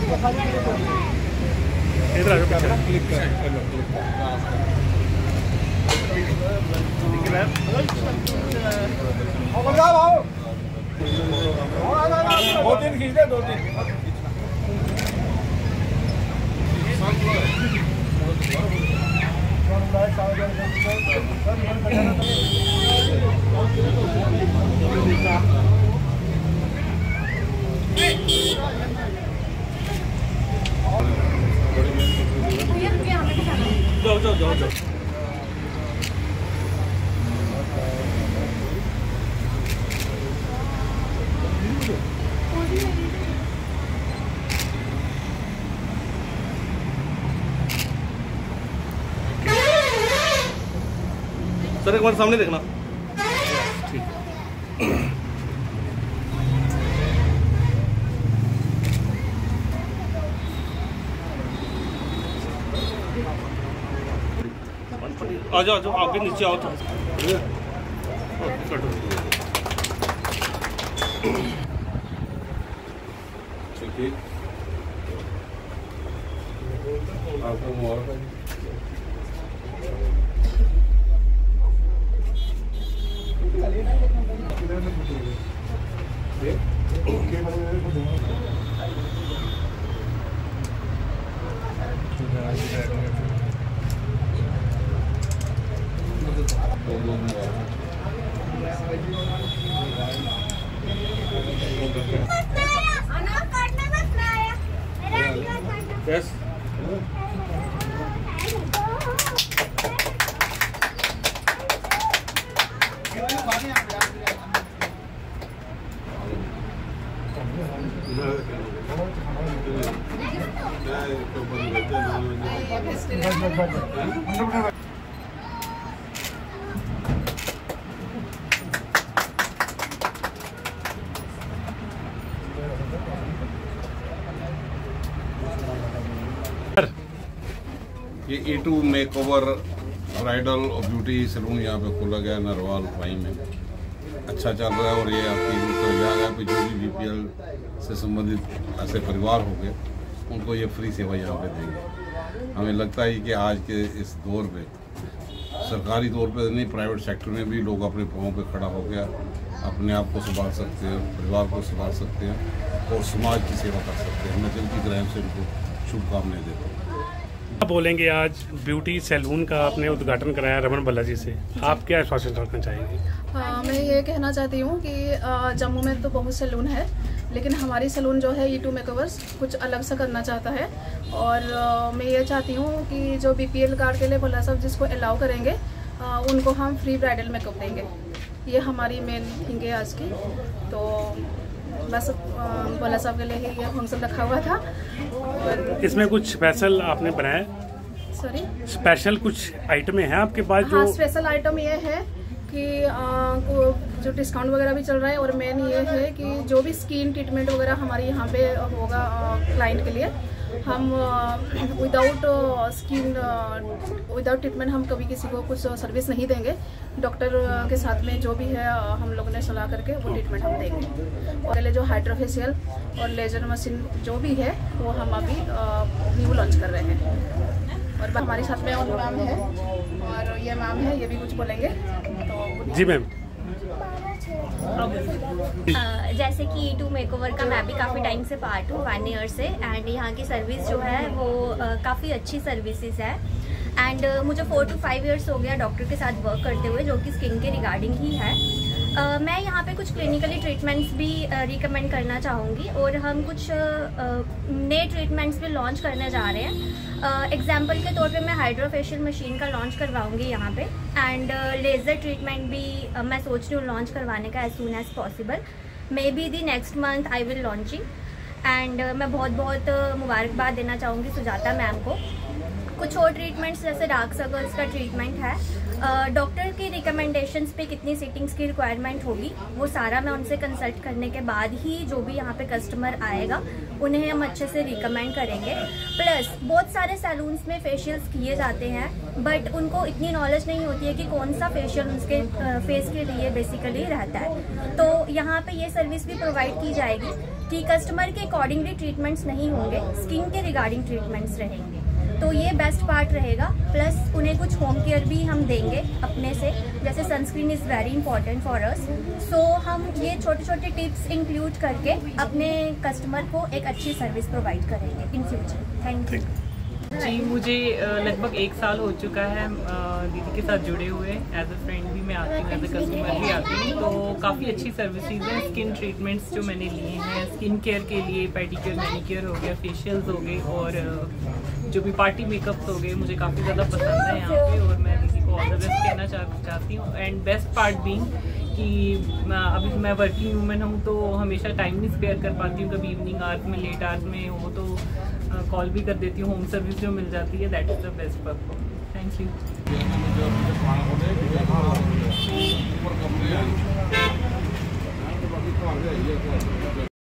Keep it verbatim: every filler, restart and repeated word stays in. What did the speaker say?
इधर आ जाओ, क्लिक कर दो तीन खींच दे, दो तीन जाओ जाओ जाओ जाओ। सर एक बार सामने देखना। ठीक आ जाओ, आ जाओ, आगे नीचे आओ तो आपको मोर यस ये ए टू मेकओवर ब्राइडल और ब्यूटी सैलून यहाँ पे खोला गया नरवाल फाई में। अच्छा चल रहा है और ये आपकी यहाँ है जो भी बी पी एल से संबंधित ऐसे परिवार हो गए उनको ये फ्री सेवा यहाँ पे देंगे। हमें लगता है कि आज के इस दौर पे सरकारी तौर पे नहीं, प्राइवेट सेक्टर में भी लोग अपने पाँव पे खड़ा हो गया अपने आप को संभाल सकते हैं, परिवार को संभाल सकते हैं और समाज की सेवा कर सकते हैं। मैं दिल की गहराई से उनको शुभकामनाएं देता हूँ। आप बोलेंगे आज ब्यूटी सैलून का आपने उद्घाटन कराया रमन बालाजी से, आप क्या आश्वासन रखना चाहेंगे? हाँ, मैं ये कहना चाहती हूँ कि जम्मू में तो बहुत सैलून है, लेकिन हमारी सैलून जो है ई टू मेकओवर्स कुछ अलग सा करना चाहता है। और आ, मैं ये चाहती हूँ कि जो बी पी एल कार्ड के लिए भोला साहब जिसको अलाउ करेंगे आ, उनको हम फ्री ब्राइडल मेकअप देंगे। ये हमारी मेन थिंग है आज की। तो बस भोला साहब के लिए ही ये फंक्शन रखा हुआ था। और इसमें कुछ स्पेशल आपने बनाया? सॉरी, स्पेशल कुछ आइटम है आपके पास? हाँ, जो स्पेशल आइटम ये है कि आ, को जो डिस्काउंट वगैरह भी चल रहा है। और मेन ये है कि जो भी स्किन ट्रीटमेंट वगैरह हमारी यहाँ पे होगा क्लाइंट के लिए, हम विदाउट स्किन विदाउट ट्रीटमेंट हम कभी किसी को कुछ सर्विस नहीं देंगे। डॉक्टर के साथ में जो भी है हम लोगों ने सलाह करके वो ट्रीटमेंट हम देंगे। और पहले जो हाइड्रोफेशियल और लेजर मशीन जो भी है वो हम अभी न्यू लॉन्च कर रहे हैं। और हमारे साथ में और मैम है और ये मैम है, ये भी कुछ बोलेंगे तो। जी मैम। Uh, जैसे कि ई टू मेकओवर का मैं भी काफ़ी टाइम से पार्ट हूँ, वन ईयर से। एंड यहाँ की सर्विस जो है वो uh, काफ़ी अच्छी सर्विसेज है। एंड uh, मुझे फोर टू फाइव इयर्स हो गया डॉक्टर के साथ वर्क करते हुए, जो कि स्किन के रिगार्डिंग ही है। uh, मैं यहाँ पे कुछ क्लिनिकली ट्रीटमेंट्स भी रिकमेंड uh, करना चाहूँगी और हम कुछ नए ट्रीटमेंट्स भी लॉन्च करने जा रहे हैं। एग्जाम्पल uh, के तौर पे मैं हाइड्रोफेशियल मशीन का लॉन्च करवाऊंगी यहाँ पे। एंड लेज़र ट्रीटमेंट भी uh, मैं सोच रही हूँ लॉन्च करवाने का as soon as possible. Maybe the next month I will launching. And मैं बहुत बहुत uh, मुबारकबाद देना चाहूँगी सुजाता मैम को। कुछ और ट्रीटमेंट्स जैसे डार्क सर्कल्स का ट्रीटमेंट है, डॉक्टर की रिकमेंडेशंस पे कितनी सीटिंग्स की रिक्वायरमेंट होगी वो सारा मैं उनसे कंसल्ट करने के बाद ही जो भी यहाँ पे कस्टमर आएगा उन्हें हम अच्छे से रिकमेंड करेंगे। प्लस बहुत सारे सैलून्स में फेशियल्स किए जाते हैं बट उनको इतनी नॉलेज नहीं होती है कि कौन सा फेशियल उसके फेस के लिए बेसिकली रहता है। तो यहाँ पे ये सर्विस भी प्रोवाइड की जाएगी कि कस्टमर के अकॉर्डिंगली ट्रीटमेंट्स नहीं होंगे, स्किन के रिगार्डिंग ट्रीटमेंट्स रहेंगे। तो ये बेस्ट पार्ट रहेगा। प्लस उन्हें कुछ होम केयर भी हम देंगे अपने से, जैसे sunscreen is very important for us. So हम ये छोटे छोटे टिप्स इंक्लूड करके अपने कस्टमर को एक अच्छी सर्विस प्रोवाइड करेंगे in future. Thank you ji. मुझे लगभग एक साल हो चुका है दीदी के साथ जुड़े हुए। एज अ फ्रेंड भी मैं आती हूँ, एज अ कस्टमर भी आती हूँ। तो काफ़ी अच्छी सर्विसेज हैं। स्किन ट्रीटमेंट्स जो मैंने लिए हैं, स्किन केयर के लिए पेडिक्योर, मैनिक्योर हो गया, फेशियल्स हो गए और जो भी पार्टी मेकअप्स हो गए, मुझे काफ़ी ज़्यादा पसंद है यहाँ पे। और मैं दीदी को ऑल द बेस्ट कहना चाह चाहती हूँ। एंड बेस्ट पार्ट बीइंग कि अभी मैं वर्किंग वूमेन हूँ, तो हमेशा टाइम नहीं स्पेयर कर पाती हूँ। कभी इवनिंग आवर्स में, लेट आवर्स में हो तो कॉल भी कर देती हूँ। होम सर्विस जो मिल जाती है, that is the best purpose. Thank you.